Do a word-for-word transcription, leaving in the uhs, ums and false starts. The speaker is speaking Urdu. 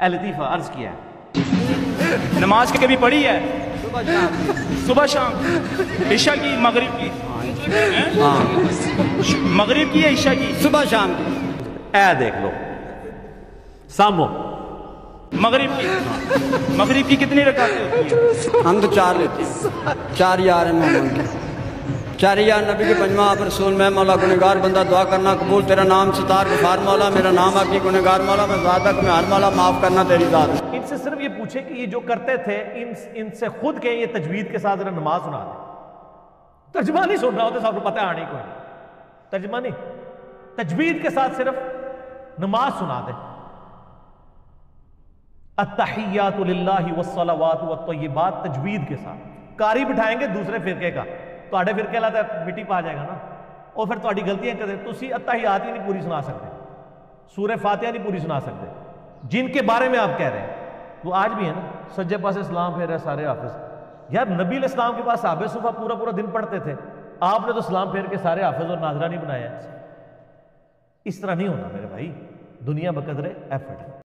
اے لطیفہ عرض کیا ہے نماز کبھی پڑھی ہے؟ صبح شام عشاء کی مغرب کی مغرب کی ہے عشاء کی صبح شام کی اے دیکھ لو سامو مغرب کی مغرب کی کتنی رکعتیں ہوتی ہیں؟ ہم تو چار لیتے ہیں چار یار ہیں محمد کے چار یار نبی کے پنجمہ آپ رسول میں مولا گنہگار بندہ دعا کرنا قبول تیرا نام ستار غفار مولا میرا نام آپ کی گنہگار مولا میں ذات میں ہر مولا معاف کرنا تیری ذات ہے۔ ان سے صرف یہ پوچھیں کہ یہ جو کرتے تھے ان ان سے خود کہیں یہ تجوید کے ساتھ ذرا نماز سنا دیں، ترجمہ نہیں سن رہا ہوتا سب کو پتہ ہے آنے کوئی ترجمہ نہیں، تجوید کے ساتھ صرف نماز سنا دیں التحیات للہ والصلوات والطیبات تجوید کے ساتھ قاری بٹھائیں گے دوسرے فرقے کا تو آڑے فرقے لاتا ہے مٹی پا جائے گا نا اور پھر تہاڈی غلطیاں کرتے تسی التحیات ہی نہیں پوری سنا سکتے سورہ فاتحہ نہیں پوری سنا سکتے جن کے بارے میں آپ کہہ رہے ہیں وہ آج بھی ہیں نا سجے پاس اسلام پھیر رہے سارے حافظ یار نبی علیہ السلام کے پاس صحابہ صفحہ پورا پورا دن پڑھتے تھے آپ نے تو اسلام پھیر کے سارے حافظ اور ناظرہ نہیں بنایا اس طرح نہیں ہونا میرے بھائی دنیا بقدر ایفرٹ